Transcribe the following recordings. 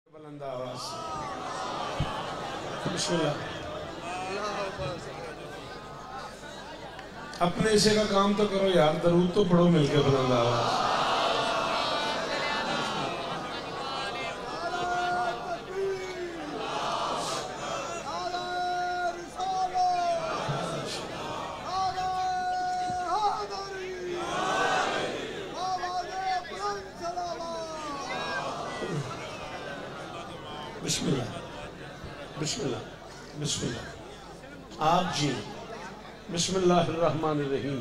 बुलंद आवाज बिस्मिल्लाह। अपने हिस्से का काम तो करो यार, दरूद तो पढ़ो मिलके बुलंद आवाज। बिस्मिल्लाह बिस्मिल्लाह बिस्मिल्लाह। आप जी बिस्मिल्लाहिर्रहमानिर्रहीम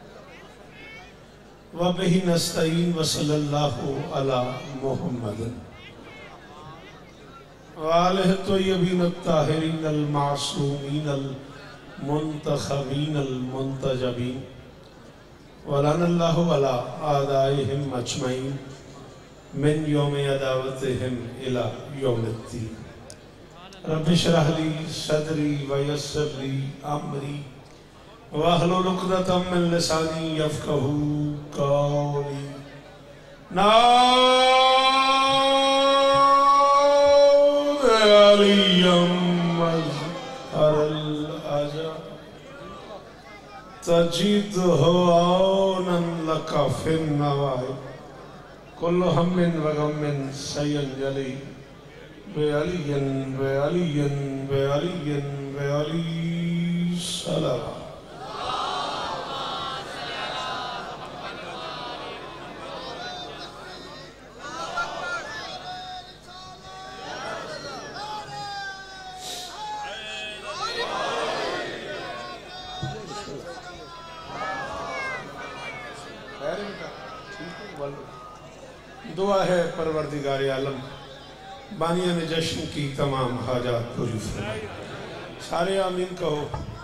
व बिही नस्तईन व सल्लल्लाहु अला मुहम्मद व आलिहि तय्यबीन अत्ताहिरीन अल मासूमीन अल मुंतखबीन अल मुंतजबीन व लअनल्लाहु अला आदाइहिम अजमईन मिन यौम अदावतिहिम इला यौमिद्दीन। रब्बि इश्रह ली सदरी व यस्सिर ली अमरी वहलुल उक़दतम मिन लिसानी यफ़क़हू क़ौली। नाद अलिय्यम मज़हरल अजा तजिदहु औनन लका फिन नवाइब कुल्लु हम्मिन व गम्मिन सयंजली बेअलियन बेअलियन बेअलियन बेअली सलाम। दुआ है परवरदिगार आलम बानिया ने जश्न की तमाम हाजात पूरी फरमाए। सारे आमीन कहो।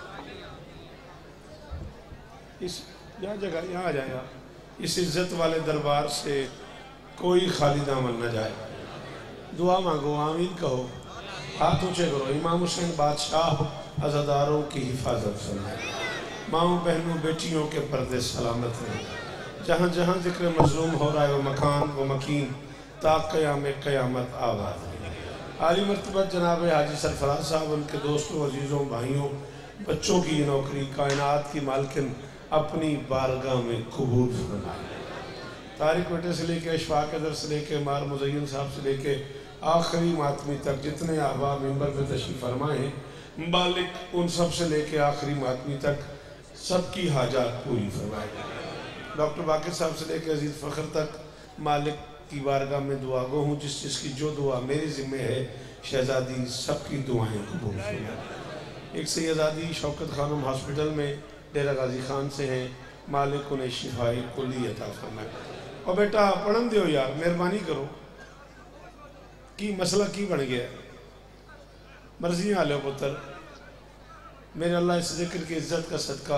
इस यहाँ जगह यहाँ आ जाएगा। इस इज्जत वाले दरबार से कोई खाली दामन न जाए। दुआ मांगो, आमीन कहो, हाथ ऊंचे करो। इमाम हुसैन बादशाह अज़ादारों की हिफाजत फरमाए। माओं बहनों बेटियों के पर्दे सलामत रहे। जहाँ जहाँ जिक्र मज़लूम हो रहा है वो मकान व मकीन ता क़याम क़यामत आबाद है। आली मर्तबत जनाब हाजी सरफराज साहब, उनके दोस्तों, अजीज़ों, भाइयों, बच्चों की ये नौकरी कायनात की मालकिन अपनी बारगाह में कबूल फरमाए। तारिक बेटे से लेके अशफाक अदर से लेके मार मुज़य्यन साहब से लेके आखिरी मातमी तक जितने अहबाब मिंबर पे तशरीफ़ फरमाए हैं, मालिक उन सब से लेके आखिरी मातमी तक सबकी हाजात पूरी फरमाए। डॉक्टर बाक़िर साहब से लेकर अजीज़ फ़ख्र तक मालिक की बारगाह में दुआ गो हूँ। जिस जिसकी जो दुआ मेरी ज़िम्मे है शहज़ादी सबकी दुआएं कबूल फरमाए। एक सैयदादी शौकत खानम हॉस्पिटल में डेरा गाजी खान से हैं, मालिक उन्हें शिफाए कुल्ली अता फरमाए। और बेटा पढ़न दो यार, मेहरबानी करो। की मसला की बन गया, मर्जी आ लो पुत्र। मेरे अल्लाह इस जिक्र की इज्जत का सदका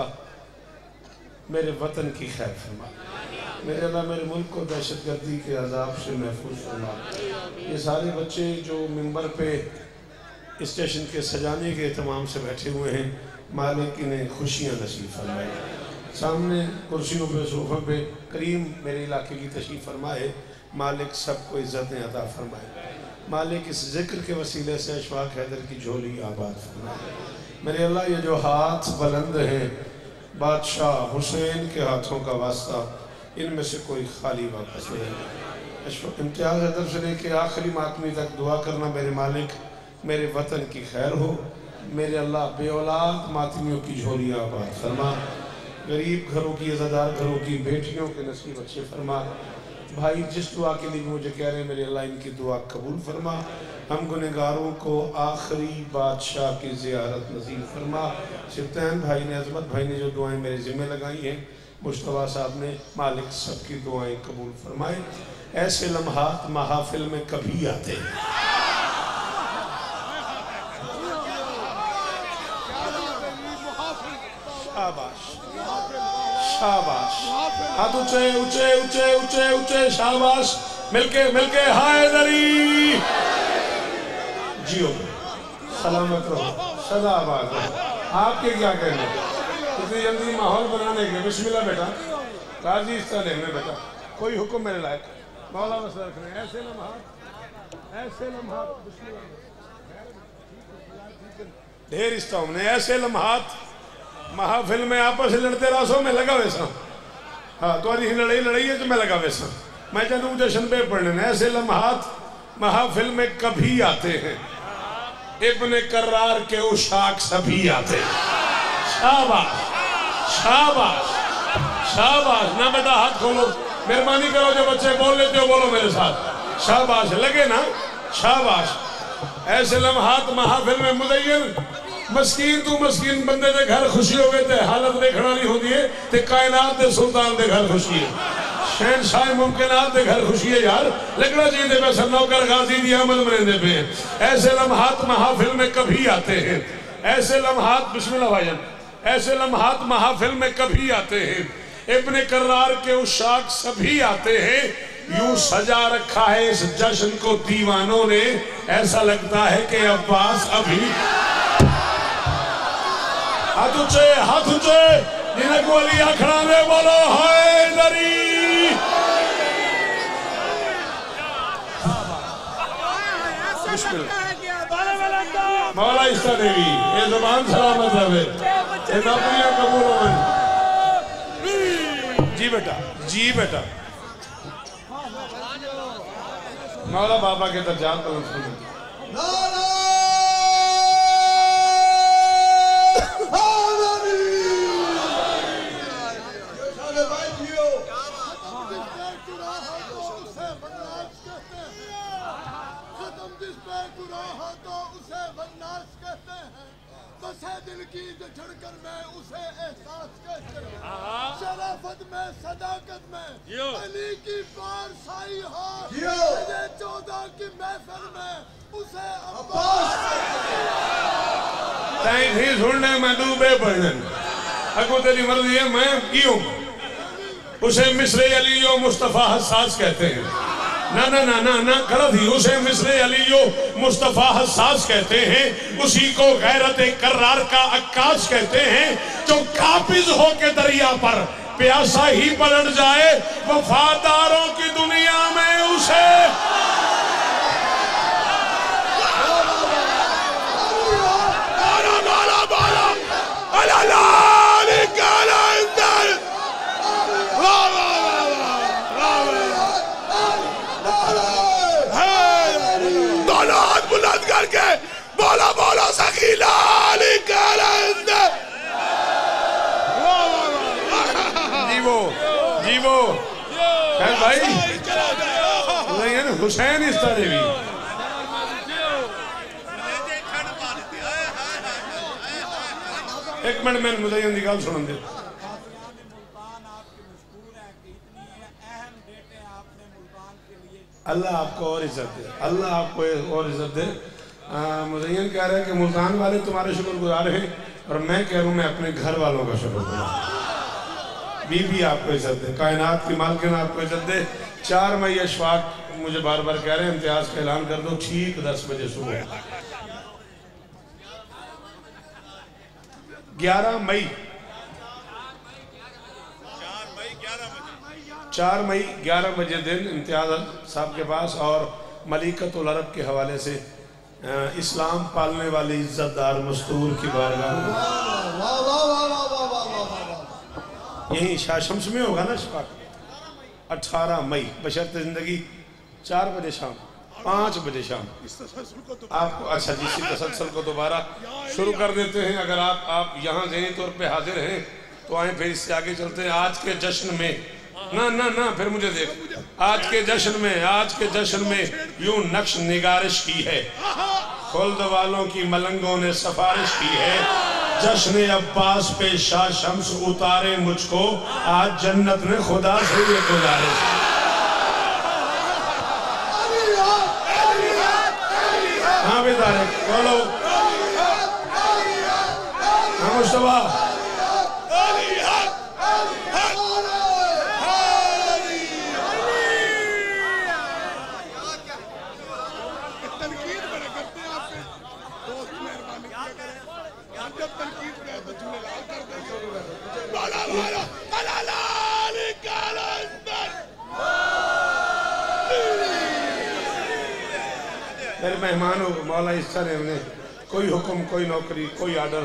मेरे वतन की खैर फरमा। मेरे अल्लाह मेरे मुल्क को दहशतगर्दी के अजाब से महफूज फरमा। ये सारे बच्चे जो मिंबर पे स्टेशन के सजाने के एहतमाम से बैठे हुए हैं, मालिक इन्हें खुशियाँ नसीब फरमाए। सामने कुर्सियों पे सोफ़ों पे करीम मेरे इलाके की तशरीफ़ फरमाए। मालिक सबको इज़्ज़तें अता फरमाए। मालिक इस जिक्र के वसीले से अशफाक हैदर की झोली आबाद फरमाए। मेरे अल्लाह ये जो हाथ बुलंद हैं बादशाह हुसैन के हाथों का वास्ता, इनमें से कोई खाली वापस नहीं। इम्तियाज़ हैदर से लेके आखिरी मातमी तक दुआ करना मेरे मालिक मेरे वतन की खैर हो। मेरे अल्लाह बे औलाद मातमियों की झोलियाँ आबाद फरमा। गरीब घरों की, अज़ादार घरों की बेटियों के नसीब अच्छे फरमा। भाई जिस दुआ के लिए मुझे कह रहे हैं मेरे अल्लाह इनकी दुआ कबूल फरमा। हम गुनहगारों को आखिरी बादशाह की ज़ियारत नसीब फरमा। सिब्तैन भाई ने, अज़मत भाई ने जो दुआएं मेरे ज़िम्मे लगाई हैं, मुश्तबा साहब ने, मालिक सबकी दुआएं कबूल फरमाए। ऐसे लम्हात महाफिल में कभी आते हैं। शाबाश शाबाश, हाथ ऊंचे ऊंचे ऊंचे ऊंचे ऊंचे, शाबाश। मिलके मिलके हायदरी जियो, सलामत रहो, सदा आबाद रहो। आपके क्या कहने, इतनी जल्दी माहौल बनाने के। बिस्मिल्लाह बेटा, राजी इस तरह में बेटा, कोई हुक्म मेरे लायक। मौला मसला रखने ऐसे ना ऐसे लम्हात ढेर इस्ता हमने ऐसे लम्हात महाफिल में आपस लड़ते रासों में लगा वैसा। हाँ तो लड़ाई लड़ाई है तो मैं लगा वैसा। मैं जानू जश्न पे पढ़ने ऐसे लम्हात महाफिल में कभी आते हैं, इब्ने कर्रार के उशाक सभी आते हैं। शाबाश शाबाश शाबाश। ना बेटा हाथ खोलो, मेहरबानी करो, जो बच्चे बोल लेते हो बोलो मेरे साथ। शाबाश लगे ना, शाबाश। ऐसे लम्हात महाफिल में मुज़य्यन मस्कीन तू मस्कीन बंदे दे घर खुशी हो गए थे हालत देखना नहीं होती है ते कायनात दे सुल्तान दे घर खुशी है, शहनशाह मुमकिनात दे घर खुशी है यार। लगना चाहिए थे वैसा नौकर गाजी दी आमद मरेंदे पे। ऐसे लम्हात महाफिल में कभी आते हैं, ऐसे लम्हात बिस्मिल्लाह भाईजान, ऐसे लम्हात महाफिल में कभी आते हैं, इब्ने कर्रार के उशाक सभी आते हैं। यूं सजा रखा है इस जश्न को दीवानों ने, ऐसा लगता है कि अब्बास अभी। हाथ ऊंचे जिन्हें गोली आखड़ा में बोलो हैदरी। मौला इस्ता देवी ये ज़बान सलामत रहे, ये नौकरियां कबूल हो। जी बेटा जी बेटा। मौला बाबा के दर्जात बुलंद सुनो। दिल की धड़कन में उसे एहसास कहते हैं, शराफत में सदाकत में अली की बारसाई हो, 14 की महफिल में उसे अब्बास कहते हैं। सुनने में डूबे पढ़ने अगो तेरी मर्जी है मैं क्यों। उसे मिस्र अली मुस्तफा हसास कहते हैं। ना ना ना ना ना गलत ही, उसे मिस्र अली मुस्तफा हसास कहते हैं। उसी को गैरत कर्रार का अक्कास कहते हैं, जो काबिज हो के दरिया पर प्यासा ही पलट जाए, वफादारों की दुनिया में उसे। करके बोला बोला सकीला जीवो जीवो भाई हुसैन इस तरह भी। एक मिनट में मुझे की गल सुन दे। अल्लाह आपको और इज्जत दे, अल्लाह आपको और इज्जत दे। मुज़य्यन कह रहे हैं कि मुल्तान वाले तुम्हारे शुक्रगुजार हैं और मैं कह रहा हूँ मैं अपने घर वालों का शुक्रगुजार। बीबी आपको इज्जत दे, कायनात की मालकिन आपको इज्जत दे। 4 मई अशफाक मुझे बार बार कह रहे हैं इम्तियाज का ऐलान कर दो ठीक 10 बजे सुबह। 11 मई 4 मई 11 बजे दिन इम्तियाज साहब के पास और मलिकतुल अरब के हवाले से इस्लाम पालने वाली इज्जतदार मस्तूर की बारगाह यही शाह शम्स में होगा ना शफाक। 18 मई बशर्ते जिंदगी 4 बजे शाम 5 बजे शाम आपको। अच्छा जी इसी तसलसल को दोबारा शुरू कर देते हैं। अगर आप यहाँ ज़हनी तौर पे हाजिर हैं तो आए फिर इससे आगे चलते हैं। आज के जश्न में ना ना ना फिर मुझे देख, आज के जश्न में यूं नक्श निगारिश की है, खुल्द वालों की मलंगों ने सफारिश की है। जश्न अब्बास पे शाह शम्स उतारे मुझको, आज जन्नत ने खुदा से ये गुजारिश। हाँ बेदारे बोलो हाँ मुस्तफा। मेरे मेहमान हो मौला इस तरह हमने कोई हुक्म कोई नौकरी कोई आर्डर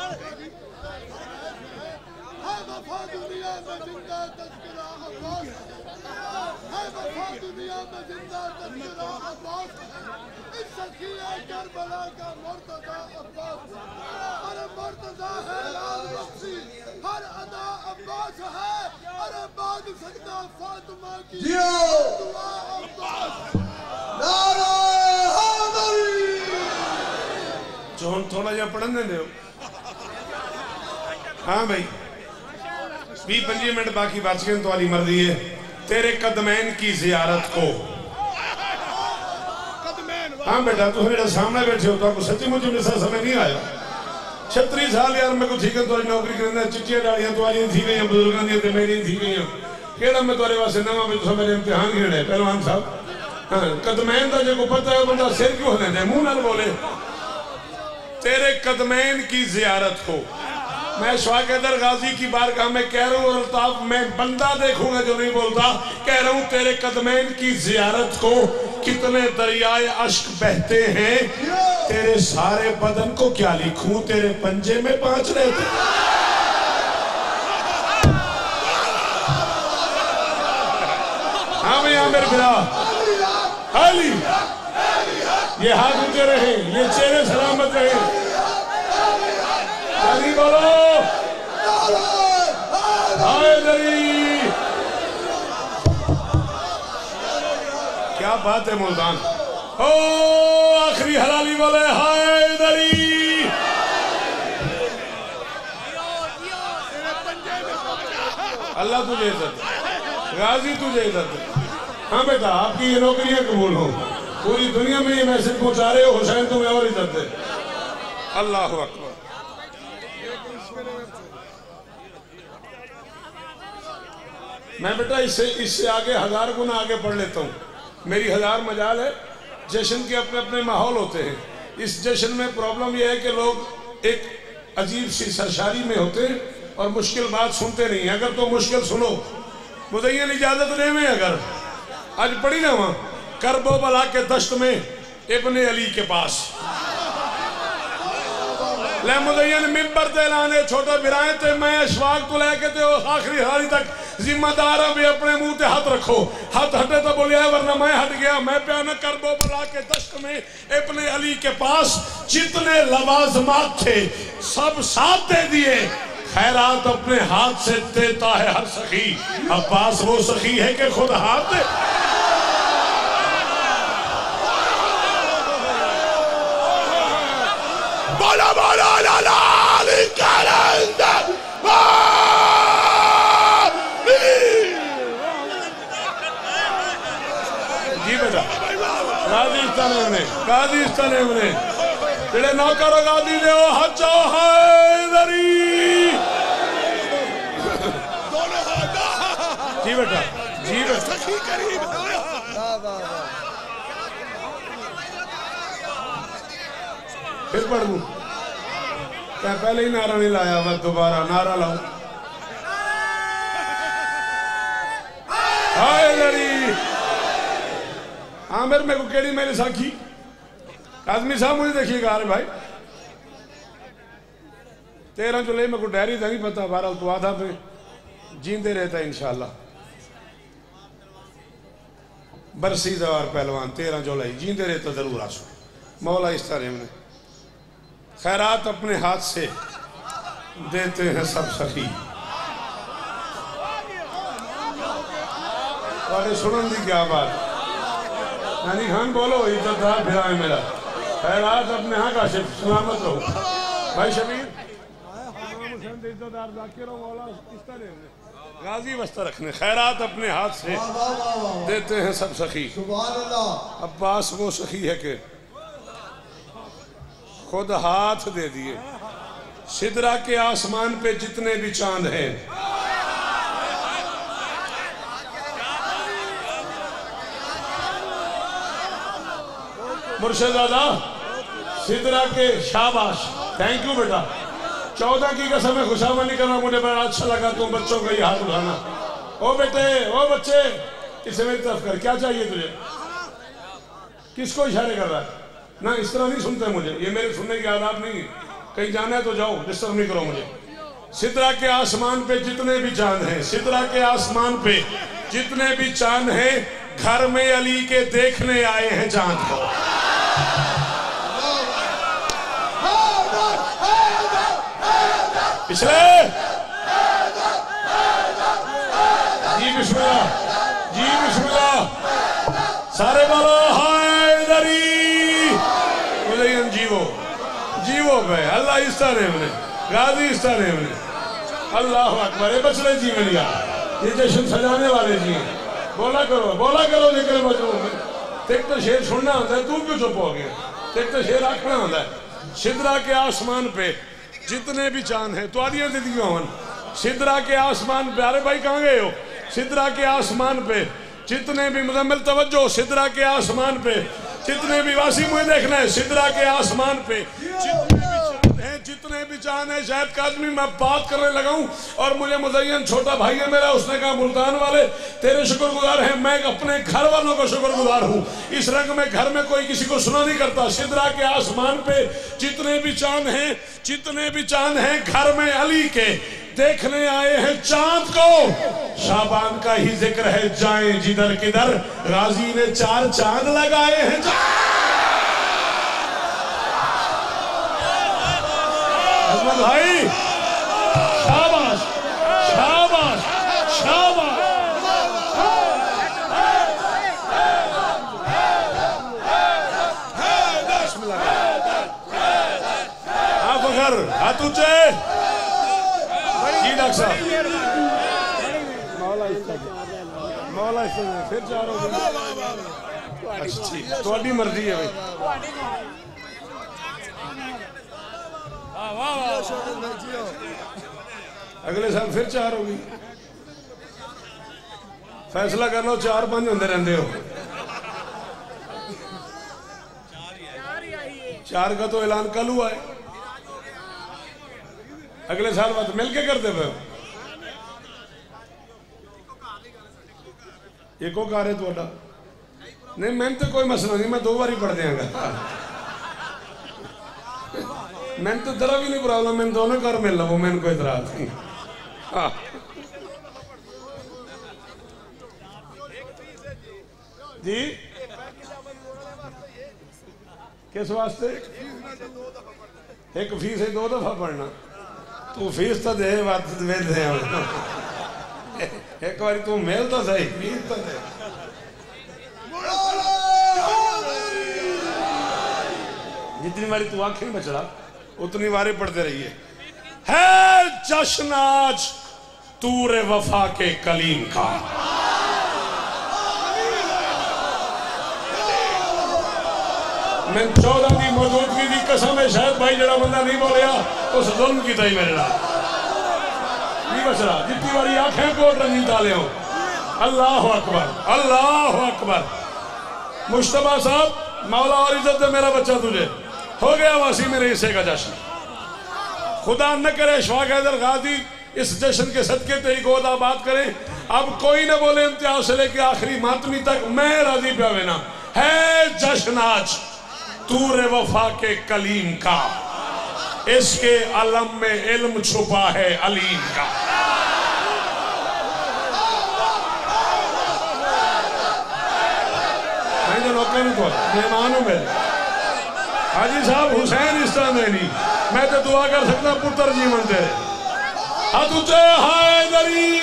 हर अदा अब्बास है, अरे बाद सकता फातिमा की दुआ अब्बास। नारे हैदरी। जोन थोड़ा जा पढ़न दे दो। हाँ भाई 20-25 मिनट बाकी बच गए तुम्हारी मर्जी है। तेरे कदमैन की जियारत को हाँ बेटा तुम मेरे सामने बैठे हो तो सच्ची मुझे ऐसा समय नहीं आया 36 साल यार मैं को ठीक है तुम्हारी नौकरी करना चिट्टियां डालियां तुम्हारी थी गई बुजुर्गों दी ते मेरी थी गई केड़ा मैं तुम्हारे वास्ते नवा में तुम मेरे इम्तिहान गिरने पहलवान साहब हाँ कदमैन का जो पता है बंदा सिर क्यों लेना मुंह नाल बोले तेरे कदमैन की जियारत हो। मैं शवाकदर गाजी की बारगाह में कह रहा हूँ अल्ताफ मैं बंदा देखूंगा जो नहीं बोलता कह रहा हूँ तेरे कदमैन की जियारत को कितने दरियाए अश्क बहते हैं तेरे सारे बदन को क्या लिखूं तेरे पंजे में 5 रहते। हाँ भैया मेरे बिरा हाली ये हाथ ऊंचे रहे ये चेहरे सलामत रहे बोलो क्या बात है मुल्तान ओ आखिरी हलाली बोले हैदरी अल्लाह तुझे इज्जत गाजी तुझे इज्जत। हाँ बेटा आपकी ये नौकरियां कबूल हो पूरी दुनिया में ये मैसेज पहुंचा रहे हो हुसैन तुम्हें और इज्जत दे। अल्लाह अकबर। मैं बेटा इससे आगे 1000 गुना आगे पढ़ लेता हूँ मेरी 1000 मजाल है। जश्न के अपने अपने माहौल होते हैं। इस जश्न में प्रॉब्लम यह है कि लोग एक अजीब सी सरशारी में होते हैं और मुश्किल बात सुनते नहीं। अगर तो मुश्किल सुनो मुदय्यन इजाजत दे में अगर आज पढ़ी ना वहां करबो बला के दश्त में इब्ने अली के पास ले मुदय्यन मिंबर ते लाने छोटे बिराए ते मैं अशवाक तो लेके ते आखिरी हाली तक जिम्मेदार भी अपने मुंह ते हाथ रखो हाथ हटे तो बोलिया वरना मैं हट गया। मैं प्यार न करबो बला के दश्त में इब्ने अली के पास जितने लवाजमात थे सब साथ दे दिए। खैरात अपने हाथ से देता है हर सखी अब्बास वो सखी है कि खुद हाथ दे। बोला बोला जी बेटा कादिस्तान ने जेड़े नौकर गादी दे हजो हैदरी जी बेटा फिर पढ़ दूं क्या पहले ही नारा नहीं लाया मैं दोबारा नारा लाऊं हैदरी। आमिर मेरे को केड़ी मेरी साखी आदमी साहब मुझे देखिएगा अरे भाई 13 जुलाई मेरे को डायरी था नहीं पता बहरहाल तो आधा पे जींदे रहता है इंशाल्लाह बरसीदार पहलवान 13 जुलाई जींदे रहता जरूर आसो मौला इस तरह हमने खैरात अपने हाथ से देते हैं सब सखी। सुनन दी क्या बात नानी खान बोलो इज्जतदार फिरा है मेरा खैरात अपने हाँ का सलामत रहो भाई शबीर इज्जतदार गाजी वस्ता रखने खैरात अपने हाथ से देते हैं सब सखी। अब्बास वो सखी है कि खुद हाथ दे दिए। सिदरा के आसमान पे जितने भी चांद हैं मुर्शिदादा सिदरा के शाबाश थैंक यू बेटा 14 की कसम है खुशामदी करना मुझे बड़ा अच्छा लगा तुम बच्चों का ये हाथ उठाना। ओ बेटे ओ बच्चे इसे मेरी तरफ कर क्या चाहिए तुझे किसको इशारे कर रहा है ना इस तरह नहीं सुनते मुझे, ये मेरे सुनने की आदत नहीं है। कहीं जाना है तो जाओ, डिस्टर्ब नहीं करो मुझे। सिदरा के आसमान पे जितने भी चांद हैं, सिदरा के आसमान पे जितने भी चांद हैं, घर में अली के देखने आए हैं चांद को। पिछले जी बिस्मिल्लाह, जी बिस्मिल्लाह, सारे बोलो हैदरी। मुझे जीवो जीवो भाई, अल्लाह इस्ता ने हमने गाजी इस्ता ने हमने, अल्लाह अकबर। ये बचले जीवन या ये जश्न सजाने वाले जी, बोला करो जिक्र मजनून में। तेरे तो शेर सुनना होता है, तू क्यों चुप हो गया? तेरे तो शेर आखना होता है। सिदरा के आसमान पे जितने भी चांद हैं, तुआरियां जिंदगी होन, सिदरा के आसमान पे, अरे भाई कहाँ गए हो? सिदरा के आसमान पे जितने भी, मुजम्मिल तवज्जो, सिदरा के आसमान पे जितने भी, वासी मुझे देखना है, सिदरा के आसमान पे जितने भी चांद है। शायद काजमी मैं बात करने लगा हूं और मुझे मुज़य्यन छोटा भाई है मेरा, उसने कहा मुल्तान वाले तेरे शुक्रगुजार हैं, मैं अपने घर वालों को शुक्रगुजार हूं। इस रंग में घर में कोई किसी को सुना नहीं करता। सिदरा के आसमान पे जितने भी चांद हैं, जितने भी चांद हैं, घर में अली के देखने आए हैं चांद को। शाबान का ही जिक्र है, जाएं जिधर किधर, गाजी ने 4 चांद लगाए हैं। भाई शाबाश शाबाश शाबाश। हाँ फखर, हाथ ऊंचे जी डॉक्टर साहब। मौला फिर 4 हो गए। अच्छा ठीक, थोड़ी मर्जी है भाई। अगले साल फिर 4 होगी, फैसला कर लो। 4-5 होते रहते हो। 4 का तो ऐलान कल हुआ है, अगले साल बात मिलके करते पे। एको कार है थोड़ा नहीं, मैंने तो कोई मसला नहीं, मैं 2 बार ही पढ़ देंगा। मैंने तो जरा भी नहीं प्रॉब्लम, मैंने दोनों घर मिल लो, मैंने कोई इतराज नहीं। जी किस वास्ते? एक फीस है 2 दफा पढ़ना, तू फीस तो दे, बात दे। एक बार तू मेल तो सही, फीस तो दे। जितनी बारी तू आंखें में बचड़ा उतनी बारी पढ़ते रहिए। है जश्न आज तूरे वफा के कलीम का, मैं 14 की मौजूदगी की कसम है, शायद भाई जरा बंदा नहीं बोलिया उस जुल्म की तई मेरे नाल नहीं बचड़ा। जितनी बारी आंखें कोट रंगी ताले हो। अल्लाह अकबर, अल्लाह अकबर। मुश्तबा साहब, मौला और इज्जत दे मेरा बच्चा तुझे, हो गया वासी मेरे हिस्से का जश्न। खुदा न करे अशफाक हैदर गाजी इस जश्न के सदके तेरी गोद आबाद करें। अब कोई न बोले इम्तियाज से लेके आखिरी मातमी तक, मैं राजी पे आवे ना। है जश्न आज तूरे वफा के कलीम का, इसके अलम में इल्म छुपा है अलीम का। मैं जो लोग मेहमान हूं मेरे हाजी साहब हुसैन इस्तांबुली, मैं तो दुआ कर सकता पुत्र जीवन दे। हाथ ऊंचे, हैदरी।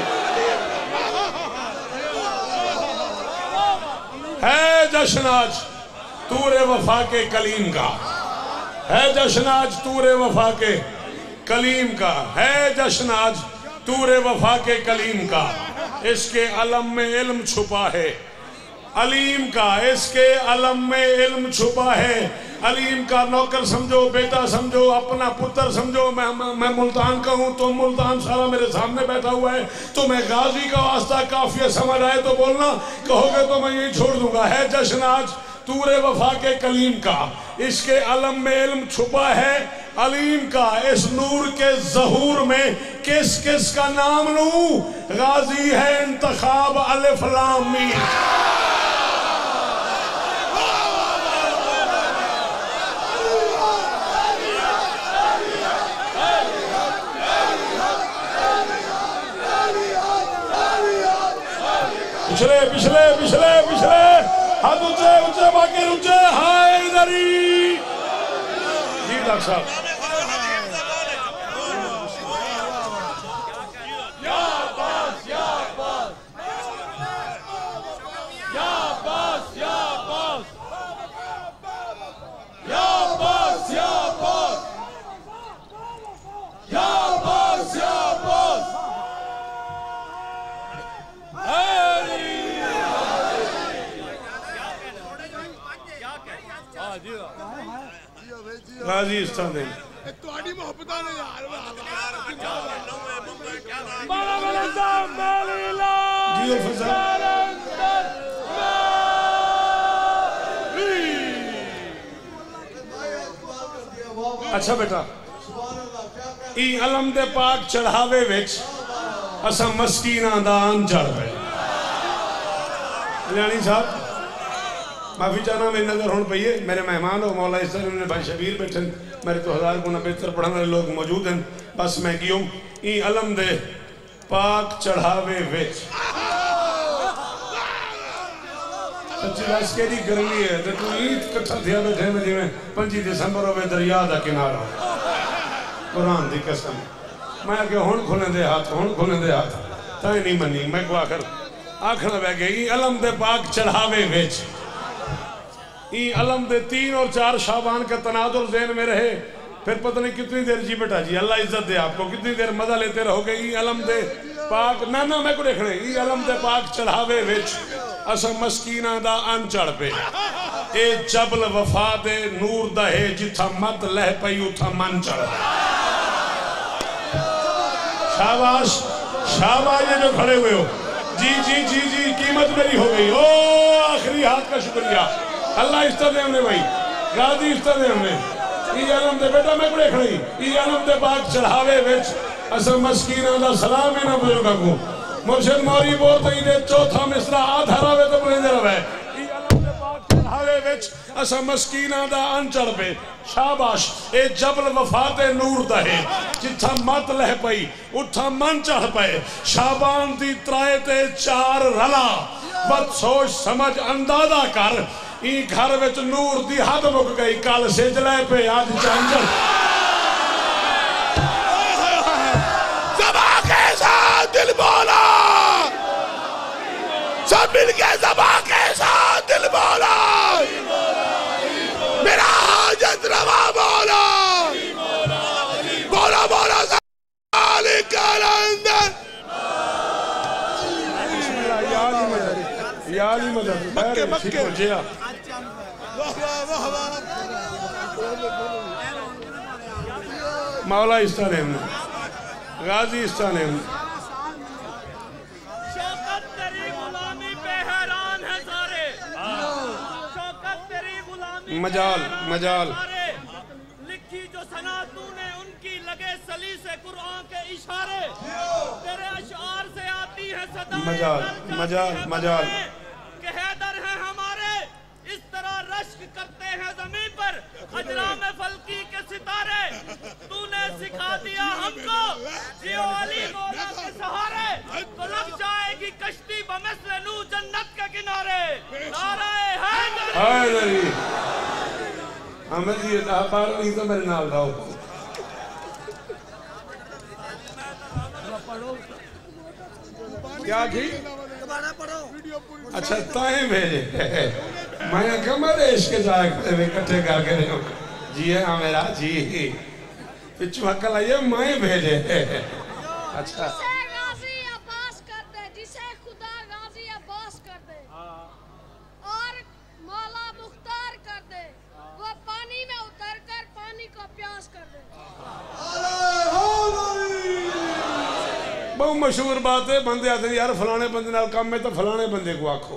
है जश्न आज तूरे वफा के कलीम का, है जश्न आज तूरे वफा के कलीम का, है जश्न आज तूरे वफा के कलीम का। इसके अलम में इल्म छुपा है अलीम का, इसके अलम में इल्म छुपा है अलीम का। नौकर समझो, बेटा समझो, अपना पुत्र समझो। मैं मुल्तान का हूँ, तो मुल्तान सारा मेरे सामने बैठा हुआ है। तो मैं गाजी का वास्ता काफिया समझ आए तो बोलना, कहोगे तो मैं यही छोड़ दूंगा। है जश्न आज तूरे वफा के कलीम का, इसके अलम में इल्म छुपा है अलीम का। इस नूर के ज़हूर में किस किस का नाम लूं? गाजी है इंतखाब अलिफ लाम मीम। पिछले पिछले पिछले पिछले हाथ ऊंचे ऊंचे बाकी ऊंचे हाय दरी जी डॉक्टर साहब गाजी इस्तान दे ਤੁਹਾਡੀ ਮੁਹੱਬਤਾਂ ਨੇ ਯਾਰ अच्छा बेटा ई अलम दे पाक चढ़ावे विच असा मस्कीना दान चढ़ पे लानी साहब माफी चाहना मेरी नजर होने पई है मेरे मेहमान हो मौला इस तरह भाई शबीर बैठे मेरे तो 1000 गुना बेहतर पढ़ने वाले लोग मौजूद हैं बस मैं गियो ई अलम दे पाक चढ़ावे विच सच्ची दस केड़ी गर्मी है ते तू ईद इकट्ठा थिया बैठे में जिवें 25 दिसंबर होवे दरिया दा किनारा कुरान दी कसम मैं के हुण खुले दे हाथ ताई नहीं मनी मैं को आखना पै गई अलम दे पाक चढ़ावे विच ई अलम दे 3 और 4 शाबान का तनाजुर ज़हन में रहे फिर पता नहीं कितनी देर जी बेटा जी अल्लाह इज्जत दे आपको कितनी देर मजा लेते रहोगे ई अलम दे पाक ना मैं को देखने ई अलम दे पाक चढ़ावे विच असा मस्कीना दा अन चढ़ पे ए जबल वफा दे नूर दा है जिथा मत लह पई उथा मन चढ़ शाबाश शाबाश ये जो खड़े हुए हो जी जी जी जी कीमत मेरी हो गई ओ आखिरी हाथ का शुक्रिया अल्लाह इस्ता दे हमने भाई गाजी इस्ता दे हमने ई आलम दे बेटा मैं को देखनी ई आलम दे पाक चढ़ावे विच असा मस्कीना दा सलाम है ना बुजुर्गां को मुर्शिद मौरी बोल तई दे चौथा मिसरा आधा रवे तो बुलंद रवे ई आलम दे पाक चढ़ावे विच असा मस्कीना दा अन चढ़ पे शाबाश ए जबल वफा ते नूर दा है जिथा मत लह पई उठा मन चढ़ पे शाबान दी त्राए ते 4 रला बद सोच समझ अंदाजा कर ई घर विच नूर दी हद मुक गई कल सिजले पे आज चांचल ज़बा के साथ दिल बोला सब मिल के ज़बा के साथ दिल बोला मेरा हाजत रवा बोला बोला बोला याली मदद मक्के मक्के मौला इस्ता ने गाजी इस्ता ने शौकत तेरी गुलामी पे हैरान है सारे शौकत तेरी गुलामी मजाल मजाल लिखी जो सना तूने उनकी लगे सली से कुरान के इशारे तेरे अशआर से आती है सदा मजाल मजाल मजाल के हैदर है हमारे इस तरह रश्क करते हैं जमीन पर खजरा में फलकी के सितारे तूने सिखा दिया हमको जियो अली मौला के सहारे तो लग जाएगी कश्ती बमिस्ल नू जन्नत के किनारे नाराए हैदरी हमें जी बार नहीं तो मेरे नाल रहो क्या थी अच्छा ताए भेजे मैं कमर इश्क जाए इकट्ठे करके जी है मेरा जी पिछू हकल आइए मैं भेजे अच्छा जिसे खुदा गाजी अब्बास कर दे और मौला मुख्तार कर दे वो पानी में उतर कर पानी को प्यास कर दे बहुत मशहूर बात है बंदे आते यार फलाने बंदे नाल काम है तो फलाने बंदे को आखो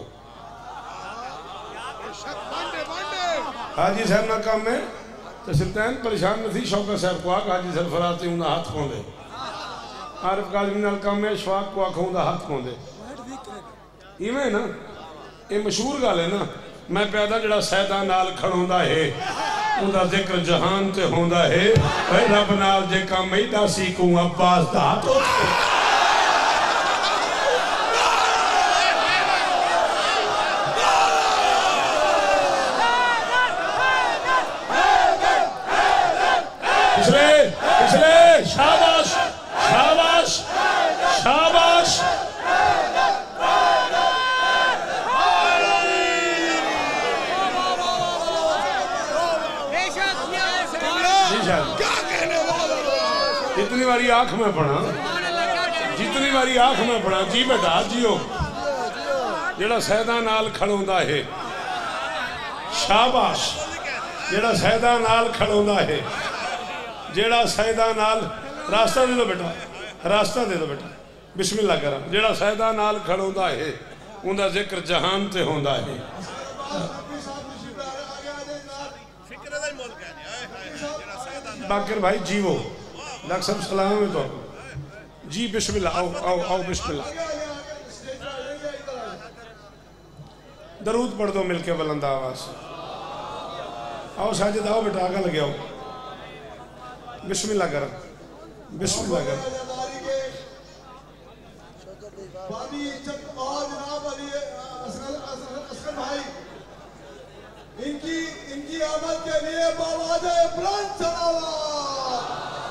हाजी साहब ना काम है तो सुल्तान परेशान न थी शौकत साहब को आख हाजी सरफराज से उनका हाथ पाउंदे आरिफ कालमी नाल काम है शवाक को आखो उनका हाथ पाउंदे इवें ना ये मशहूर गल है ना मैं पैदा जड़ा सैदा नाल खड़ोंदा है उनका जिक्र जहान ते होंदा है भाई रब नाल जे काम है दासी को अब्बास दा हाथ शायद जितनी बारी आंख में पड़ा, जितनी बारी आंख में पड़ा, जी बेटा जियो। जेड़ा सैदा नाल खड़ोंदा है, शाबाश। जेड़ा सैदा नाल खड़ोंदा है, जेड़ा सैदा नाल, रास्ता दे दो बेटा, रास्ता दे दो बेटा, बिस्मिल्लाह करा। जेड़ा सैदा नाल खड़ोंदा है उनका जिक्र जहान ते होंदा है। बाकर भाई जीवो, डॉक्टर साहब सलाम है तो जी। बिस्मिल्लाह, आओ आओ आओ, बिस्मिल्लाह। दरूद पढ़ दो मिलके बुलंद आवाज। आओ साजिद, आओ बेटा, आगे लगे आओ। बिस्मिल्लाह कर, बिस्मिल्लाह कर। इनकी आमद के लिए बावाज़े बुलंद सलावत।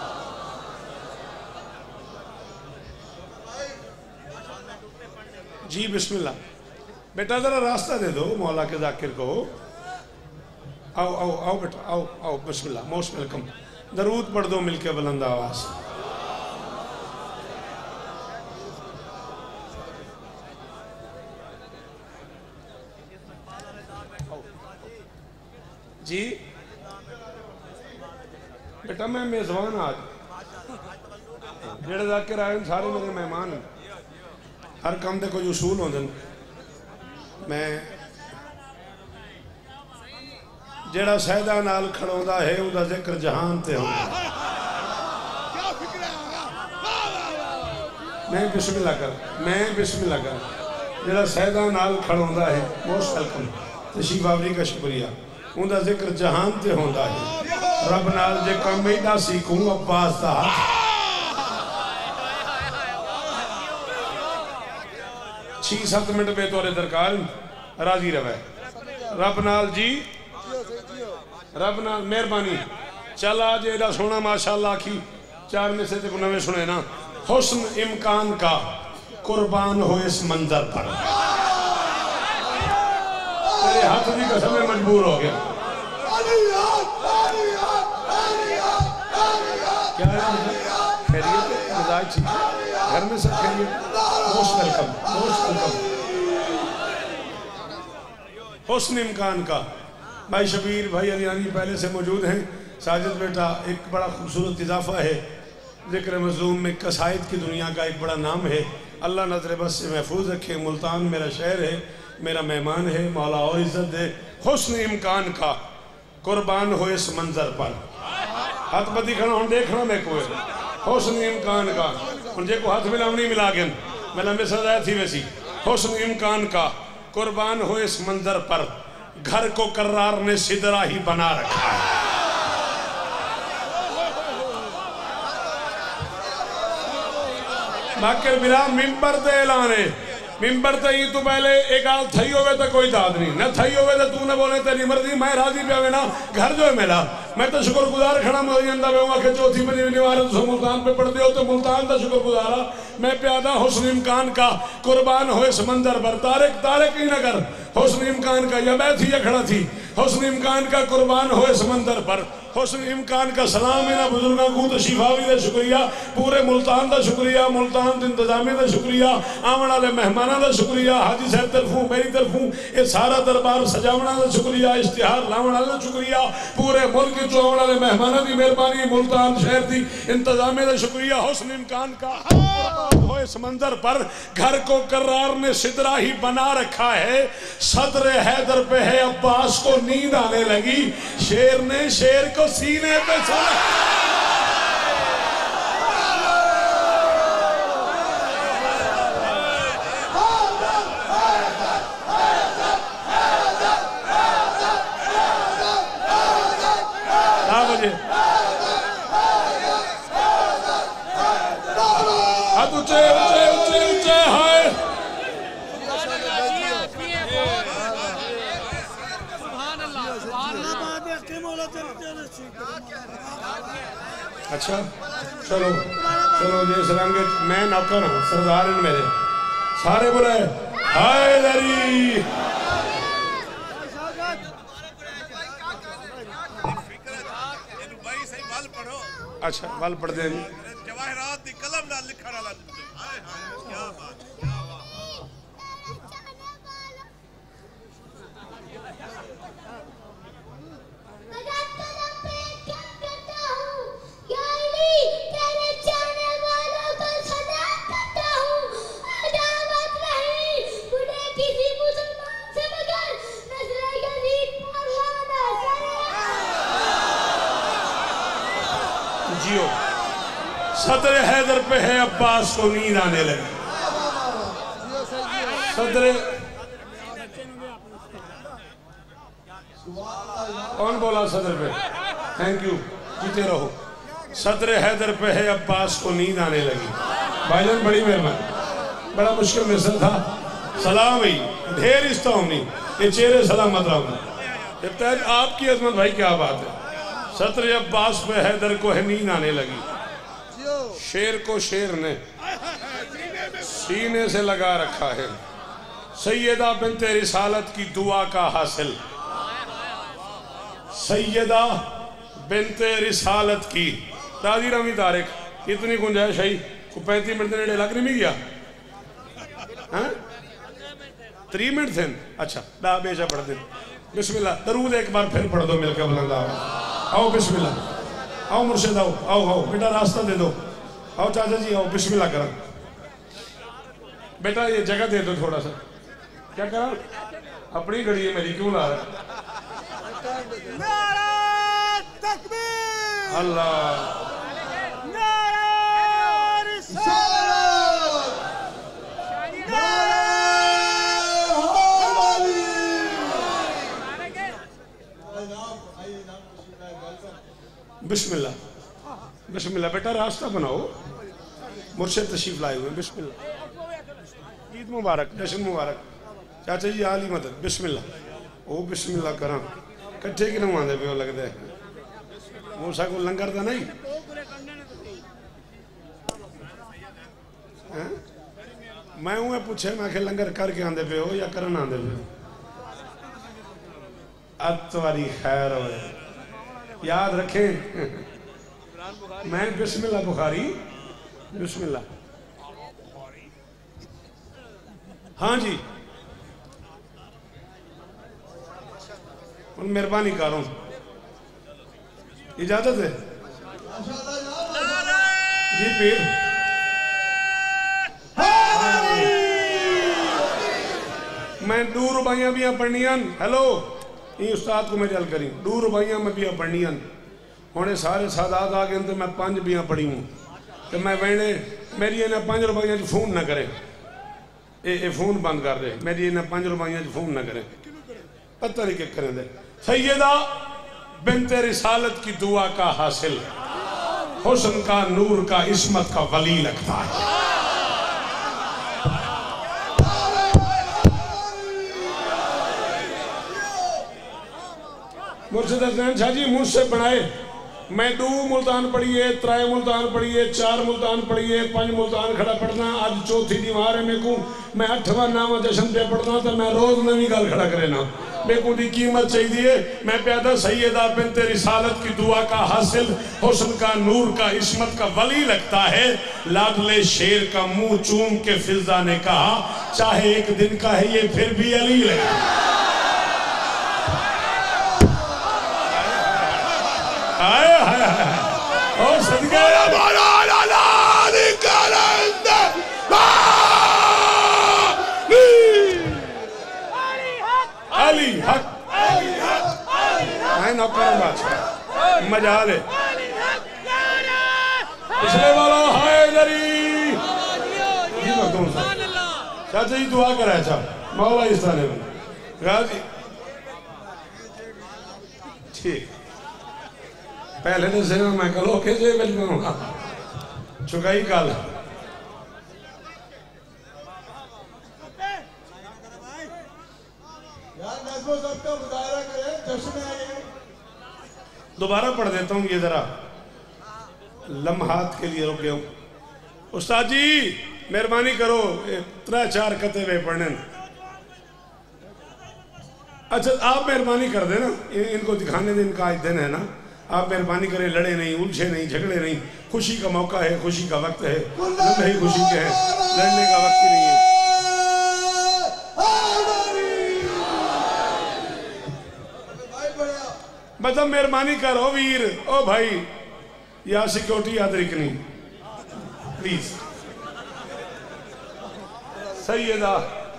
जी बिस्मिल्लाह। बेटा जरा रास्ता दे दो मौला के जाकिर को। आओ आओ आओ बेटा, आओ आओ, बिस्मिल्लाह, मोस्ट वेलकम। दरूद पढ़ दो मिलके बुलंद आवाज। जी बेटा मैं मेजबान आज, जेड़े जाकिर आए सारे मेरे मेहमान। हर काम के कुछ उसूल होंगे। मैं जेड़ा सैदा नाल खड़ोंदा है उनका जिक्र जहान ते होंदा। मैं बिस्मिल्लाह कर, मैं बिस्मिल्लाह कर। जेड़ा सैदा नाल खड़ोंदा है, मोस्ट वेलकम, तशरीफ आवरी का शुक्रिया। उनका जिक्र जहान ते होंदा है। रब नाल जे काम एडा सीखूं अब्बास दा हाथ। 6-7 मिनट बेतौरे दरकार राजी रवे। रब नाल जी, रब नाल मेहरबानी। चल आज एडा सोना माशाअल्लाह आखी 4 में से को नवे सुने ना। हुस्न इम्कान का कुर्बान हो इस मंजर पर। तेरे हाथ की कसम में मजबूर हो गया। क्या है खैरियत, मिजाज ठीक, घर में सब खैरियत? Most welcome, most welcome. हुस्न इम्कान का भाई शबीर भाई अलियानी पहले से मौजूद हैं। साजिद बेटा एक बड़ा खूबसूरत इजाफा है। ज़िक्र मज़लूम में कसायद की दुनिया का एक बड़ा नाम है। अल्लाह नजर बस से महफूज रखे। मुल्तान मेरा शहर है, मेरा मेहमान है, मौला और इज्जत दे। हुस्न इम्कान का कुर्बान हो इस मंजर पर। हाथ बदी खड़ा हूँ देखना मैं कोई हुस्न इम्कान का हूँ जे को हाथ मिलावनी मिला के मैं में सजाया थी वैसी। हुस्न इम्कान का कुर्बान हो इस मंजर पर। घर को कर्रार ने सिदरा ही बना रखा है। बाकर बिला मिंबर ते ऐलाने मिंबर ते ही तू पहले एक आल थई होवे तो कोई दाद नहीं न थई होवे तो तू न बोले तेरी मर्जी मैं राजी पे ना घर जो है मेरा मैं तो शुक्रगुजार खड़ा मुझे के चौथी बनी निवारत सो मुल्तान पे पढ़ते हो तो मुल्तान का शुक्रगुजारा मैं प्यादा हुस्न इम्कान का कुर्बान हो इस मंजर पर। तारिक तारिक ही न कर हुस्न इम्कान का या बैठी या खड़ा थी। हुस्न इम्कान का कुर्बान हो इस मंजर पर। हुस्न इम्कान का सलाम इन्होंने बुजुर्गों को तो शिफावी का शुक्रिया, पूरे मुल्तान का शुक्रिया, मुल्तान इंतजामी का शुक्रिया, आने वाले मेहमानों का शुक्रिया, हाजी साहब तरफों मेरी तरफों ये सारा दरबार सजावना का शुक्रिया, इश्तिहार लाने का शुक्रिया, पूरे मुल्क चो आने वाले मेहमानों की मेहरबानी, मुल्तान शहर की इंतजामी का शुक्रिया। हुस्न इम्कान का हो इस मंजर पर। घर को कर्रार ने सिदरा ही बना रखा है। सदर हैदर पे है अब्बास को नींद आने लगी। शेर ने शेर को सीने पे सुना। हाथ ऊंचे ऊंचे ऊंचे ऊंचे हाय। अच्छा चलो चलो जी सलाम के मैं नौकर हूँ सरदार इन मेरे सारे बोले हाय दरी। वाल पढ़ो। अच्छा वाल पढ़ दे जवाहरात दी कलम नाल लिखण वाला हाय हाय क्या बात क्या बात। जियो सदर हैदर पे है अब्बास को नींद आने लगी। सदर कौन बोला सदर पे? थैंक यू जीते रहो। सदर हैदर पे है अब्बास को नींद आने लगी। भाईजान बड़ी मेहरबानी, बड़ा मुश्किल मिसल था। सलाम भाई ढेर इस्ता नहीं ये चेहरे सलामत रहो। आपकी अजमत भाई क्या बात है। सदर अब्बास पे हैदर को है नींद आने लगी। शेर को शेर ने सीने से लगा रखा है। सैयदा बिन्ते रिसालत की दुआ का हासिल। सैयदा बिन्ते रिसालत की राजी रमी तारिक इतनी गुंजाइश है को 35 मिनट नेड़े लग नहीं गया। 3 मिनट थे। अच्छा दा बेचा पढ़ दे। बिस्मिल्लाह दरूद एक बार फिर पढ़ दो मिलकर बुलंद आओ बिस्मिल्लाह। आओ मुर्शिद आओ आओ आओ बेटा रास्ता दे दो। आओ चाचा जी आओ बिस्मिल्लाह करा। बेटा ये जगह दे दो थोड़ा सा। क्या करा अपनी घड़ी है मेरी क्यों ला रहा है? अल्लाह बिस्मिल्लाह बिस्मिल्लाह बेटा रास्ता बनाओ। मुर्शिद तशरीफ लाए हुए बिस्मिल्लाह। ईद मुबारक जश्न मुबारक चाचा जी आली मदद बिस्मिल्लाह। ओ बिस्मिल्लाह करा कट्ठे कि नहीं आते पे लगता है मूसा को लंगर था नहीं। मैं उन्हें पूछे मैं लंगर करके आते पे हो या करन आते पे हो? अतवारी खैर हो याद रखें। मैं बिस्मिल्लाह बुखारी बिस्मिल्लाह। हाँ जी मेहरबानी करो इजाजत है जी पीर। मैं 2 रुबाइयां भी पढ़नियां। हेलो ये उस्ताद को मेरी हल करी 2 रुबाइयां मैं भी पढ़नियां। हुणे सारे सादात आ गए तो मैं 5 भी पढ़ी हूँ तो मैं वेने मेरी इन्हें 5 रुबाइयां फोन ना करे। ये फोन बंद कर दे। मेरी इन्हें 5 रुबाइयां फोन ना करे। पता नहीं क्या करें दे। सैयदा बिन्ते रिसालत की दुआ का हासिल। हुस्न का नूर का इस्मत का वली लगता है। मुर्शिद हसनैन शाह जी मुझसे बनाए मैं 2 मुल्तान पढ़िए 3 मुल्तान पढ़िए 4 मुल्तान पढ़िए 5 मुल्तान खड़ा पढ़ना। आज चौथी दीवार है मेरे को। मैं 8वां 9वां जश्न पे पढ़ना तो मैं रोज नवी गल खड़ा करे ना। मेरे को दी कीमत चाहिए। मैं प्यादा सैयदा बिन्ते रिसालत की दुआ का हासिल। हुस्न का नूर का इस्मत का वली लगता है। लाडले शेर का मुंह चूम के फिजा ने कहा चाहे एक दिन का है ये फिर भी अली लगता है। और सदका अली हक नौकर बादशाह मजा ले पिछले वाला हैदरी चाचा जी दुआ कराया था मौला इस थाने में गाजी ठीक पहले तो से मैं कलो के जे बिल्कुल चुकाई काल दोबारा पढ़ देता हूँ ये जरा लम्हात के लिए रुक गया हूँ। उस्ताद जी मेहरबानी करो 3-4 कते वे पढ़ने। अच्छा आप मेहरबानी कर देना इनको दिखाने दिन इनका आज दिन है ना। आप मेहरबानी करें, लड़े नहीं, उलझे नहीं, झगड़े नहीं। खुशी का मौका है, खुशी का वक्त है, लम्हे खुशी के हैं, लड़ने का वक्त ही नहीं है। मतलब मेहरबानी करो वीर, ओ भाई या सिक्योरिटी याद रखनी प्लीज। सैयदा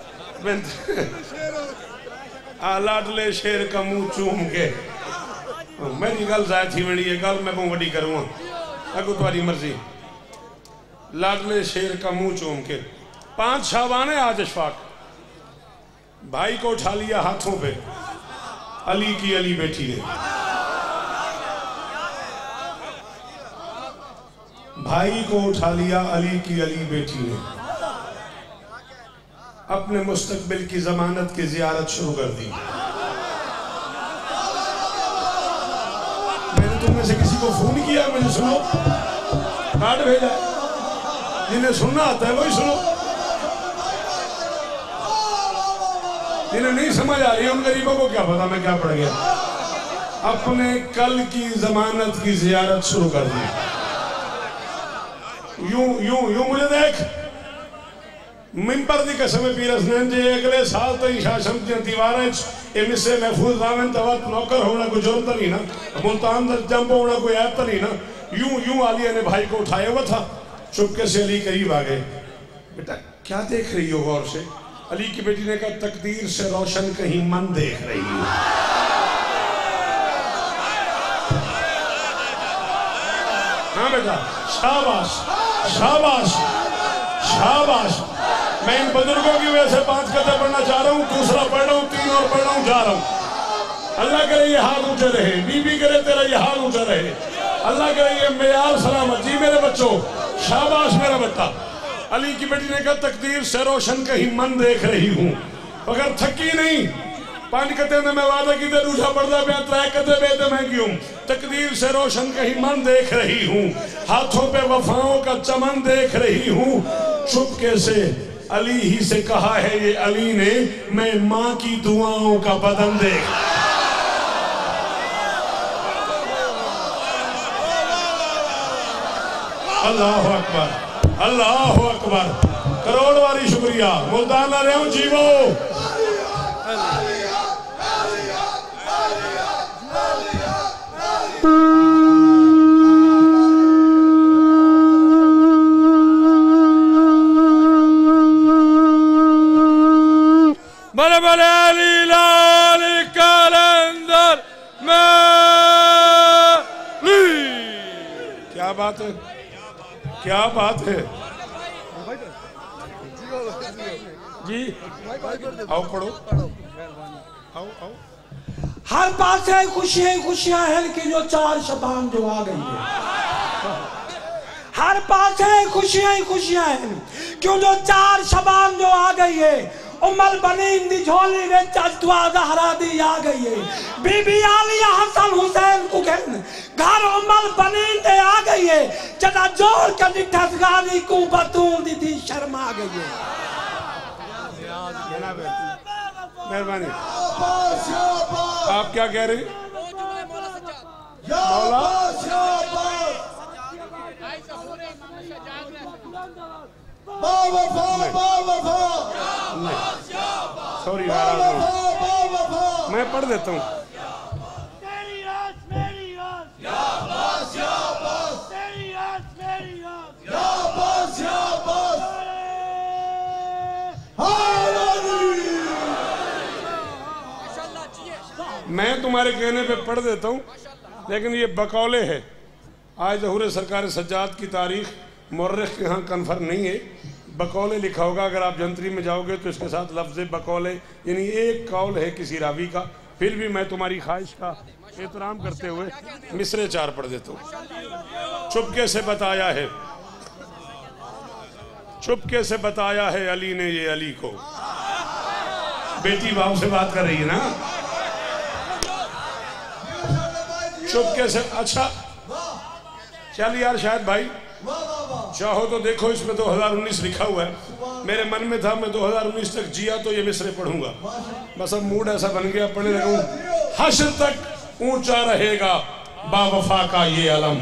लाडले शेर का मुंह चूम के मेरी गल जाय थी वेणी है, गल मैं वड्डी करूँगा, अगू तुम्हारी मर्जी। लाडले शेर का मुंह चूम के 5 शाबान है आज अशफाक भाई को उठा लिया हाथों पे, अली की अली बैठी है। भाई को उठा लिया, अली की अली बैठी है। अपने मुस्तकबिल की जमानत की जियारत शुरू कर दी। मैंने तुमने से किसी को फोन किया, मुझे सुनो, कार्ड भेजा, जिन्हें सुनना आता है वही सुनो, जिन्हें नहीं समझ आ रही है उन गरीबों को क्या पता मैं क्या पढ़ गया। अपने कल की जमानत की जियारत शुरू कर दी। यूं यूं यूं मुझे देख, मिंबर दी कसम पीरस ने जे अगले साल तई शासन दी दीवारां ए मिसे महफूज रावन तवत नौकर होना कोई जुर्म तो नहीं ना, मुल्तान दा जंप होना कोई ऐप तो नहीं ना। यूं यूं आलिया ने भाई को उठाया हुआ था, चुपके से अली करीब आ गए। बेटा क्या देख रही हो गौर से? अली की बेटी ने कहा तकदीर से रोशन कहीं मन देख रही है। हाँ बेटा शाबाश शाबाश शाबाश। मैं इन बुजुर्गों की वजह से 5 कदम पढ़ना चाह रहा हूँ, दूसरा पढ़ रहा हूँ, 3 और पढ़ रहा हूँ, जा रहा हूँ। अल्लाह करे ये हाल ऊंचे रहे, बीबी करे तेरा ये हाल ऊंचा रहे, अल्लाह करे ये मेयार सलामत। जी मेरे बच्चों शाबाश मेरा बेटा। अली की बेटी ने कहा तकदीर से रोशन कहीं मन देख रही हूँ, मगर थकी नहीं। 5 कते ने मैं वादा की दे दूसरा पढ़दा पे 3 कते बेदे मैं क्यों। तकदीर से रोशन कहीं मन देख रही हूँ, हाथों पे वफाओं का चमन देख रही हूँ। चुपके से अली ही से कहा है ये अली ने, मैं माँ की दुआओं का बदन देख। अल्लाह अकबर अल्लाह अकबर। करोड़ वारी शुक्रिया। मुल्तान आ रहे हूं जीवो। बड़े बड़े अली लाल कलंदर में। क्या बात है, क्या बात है जी। आओ पढ़ो, आओ आओ। हर पास है खुशियां खुशियां है कि जो 4 शबान जो आ गई है। हर पास है खुशियां खुशियां है क्यों जो 4 शबान जो आ गई है। उमर बनी दी झोली में चद्वा जहरा दी आ गई है। बीबी आलिया हसन हुसैन को कहन घर उमर बनी दे आ गई है। जदा जोर के दिठस गानी को बतूल दी थी शर्म आ गई है। मेहरबानी। आप क्या कह रहे हैं? मौला सॉरी मैं पढ़ देता हूँ। मैं तुम्हारे कहने पे पढ़ देता हूँ, लेकिन ये बकौले है। आज ज़हूर सरकार सज्जाद की तारीख मुर्रिख के यहाँ कन्फर्म नहीं है, बकौले लिखा होगा। अगर आप जंतरी में जाओगे तो इसके साथ लफ्ज़ बकौले यानी एक कौल है किसी रावी का। फिर भी मैं तुम्हारी ख्वाहिश का एहतराम करते हुए मिसरे 4 पढ़ देता हूँ। चुपके से बताया है, चुपके से बताया है अली ने ये अली को। बेटी बाप से बात कर रही है ना, चुपके से। अच्छा चल यार शायद भाई चाहो तो देखो, इसमें 2019 लिखा हुआ है। मेरे मन में था मैं 2019 तक जिया तो ये मिसरे पढ़ूंगा, बस अब मूड ऐसा बन गया पढ़ने लगूं। हश्र तक ऊंचा रहेगा बावफा का ये अलम।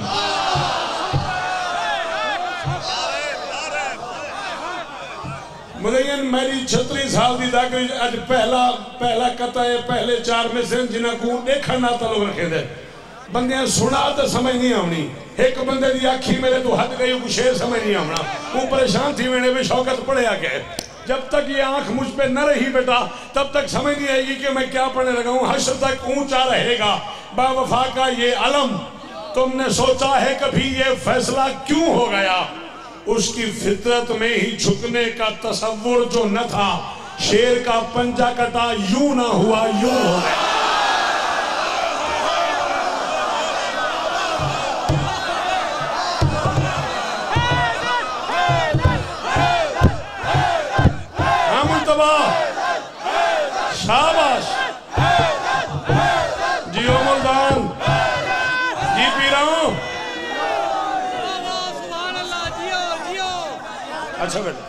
मुदय्यन मेरी 36 साल की दाखिल अज पहला कता है पहले 4 में से जिन्हें को देखा ना तलोग रखे दे बंदे सुना तो समझ नहीं आनी। एक बंदे की आखी मेरे तो हद गई कुछ शेर समझ नहीं आना। वो परेशान थी मैंने भी शौकत पढ़िया गए। जब तक ये आंख मुझ पे न रही बेटा तब तक समझ नहीं आएगी कि मैं क्या पढ़ने लगा हूँ। हश्र तक ऊंचा रहेगा बावफा का ये अलम। तुमने सोचा है कभी ये फैसला क्यों हो गया? उसकी फितरत में ही झुकने का तसव्वुर जो न था। शेर का पंजा कटा यूं ना हुआ यूं हो गया। शाबाश जियो मुल्तान जी पी रहा हूं। अच्छा बेटा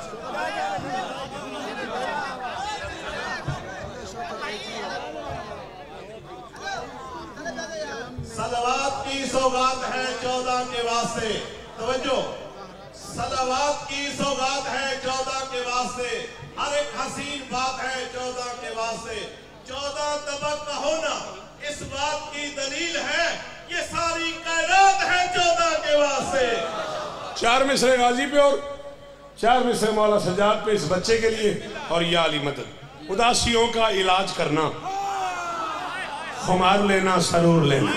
सलावत की सौगात है 14 के वास्ते। तवज्जो, सलावत की सौगात है 14 के वास्ते। हर एक हसीन बात है 14 के वास्ते। 14 तबक का होना इस बात की दलील है। ये सारी कायनात है 14 के वास्ते। 4 मिसरे गाजी पे और 4 मिसरे मौला सजाद पे इस बच्चे के लिए और या अली मदद। उदासियों का इलाज करना, खुमार लेना, सरूर लेना।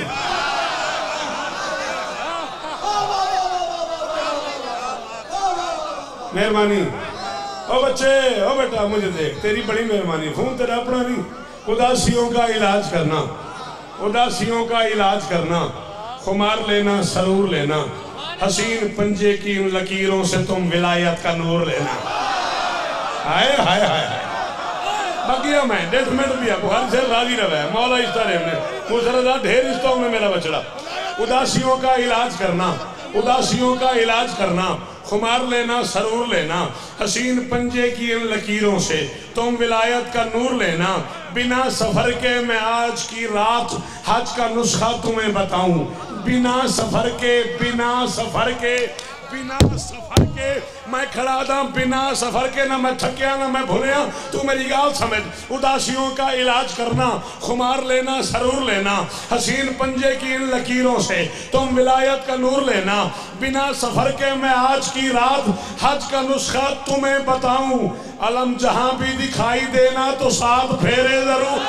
मेहरबानी ओ बच्चे, ओ बेटा मुझे देख, तेरी बड़ी मेहरबानी। फोन तेरा अपना नहीं। उदासियों का इलाज करना, उदासियों का इलाज करना, खुमार लेना, सरूर लेना, हसीन पंजे की उन लकीरों से तुम विलायत का नूर लेना। हाय हाय हाय बाकी मैं 1.5 मिनट भी बुखारी से राजी रहे मौला इस तरह ने मुसरदा ढेर रिश्तों में मेरा बछड़ा। उदासियों का इलाज करना, उदासियों का इलाज करना, खुमार लेना, सरूर लेना, हसीन पंजे की इन लकीरों से तुम विलायत का नूर लेना। बिना सफर के मैं आज की रात हज का नुस्खा तुम्हें बताऊं। बिना सफर के, बिना सफर के, बिना सफर के मैं खड़ा था। बिना सफर के ना मैं थकिया ना मैं भुलिया। तू मेरी गाल समझ। उदासियों का इलाज करना, खुमार लेना, सरूर लेना, हसीन पंजे की इन लकीरों से तुम विलायत का नूर लेना। बिना सफर के मैं आज की रात हज का नुस्खा तुम्हें बताऊं। अलम जहां भी दिखाई देना तो 7 फेरे जरूर।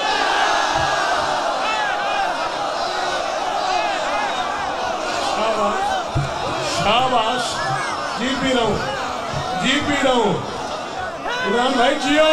शाबाश जी पी रहा हूं, जी पी रहा हूं। इमरान भाई जियो।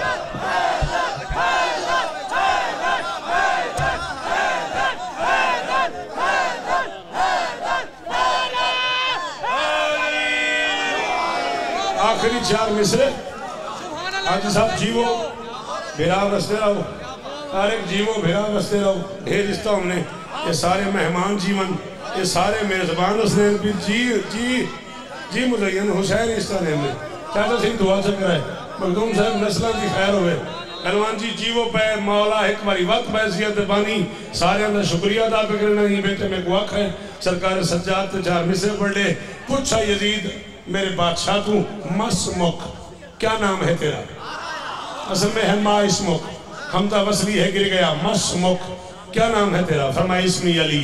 आखिरी 4 मिसरे हाजी साहब जीवो बेराम रस्ते रहो। तारिक जीवो बेराम रस्ते रहो। ढेर रिश्ता हमने ये सारे मेहमान जीवन ये सारे मेजबान हुसैन भी जी जी जी मुदय्यन हुसैन इस तरह में चाचा सिंह दुआ से कराए मखदूम साहब नस्ल की खैर हुए। हनुमान जी जीवो पे मौला एक बारी वक्त बैसियत बानी सारे का शुक्रिया अदा पे करना। ही बेटे में गुआख है सरकार सज्जाद 4 मिसरे पढ़े। पूछा यजीद मेरे बादशाह तू मसमुख क्या नाम है तेरा? असल में है मा इसमुख, हमदा वसली है गिर गया। मसमुख क्या नाम है तेरा? फरमाया इस्मी अली।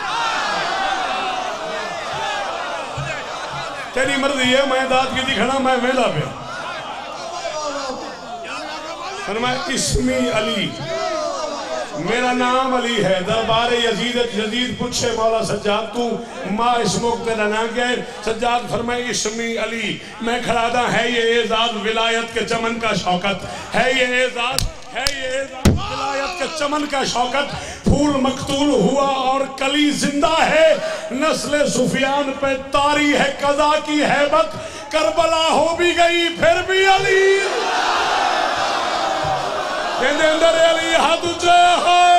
तेरी मर्जी है मैं दाद की दिखना मैं वेला पे। फरमाया इस्मी अली मेरा नाम अली है। दरबार यजीद यजीद पूछे मौला सज्जाद तू माँ इसमुख तेरा नाम क्या है? सज्जाद फरमाए इस्मी अली। मैं खड़ादा है ये एजाज विलायत के चमन का शौकत है। ये एजाज है ये एजाज विलायत के चमन का शौकत। फूल मकतूल हुआ और कली जिंदा है। नस्ल सुफियान पे तारी है कज़ा की हैबत। करबला हो भी गई फिर भी अली। अंदर अली हाथ ऊंचे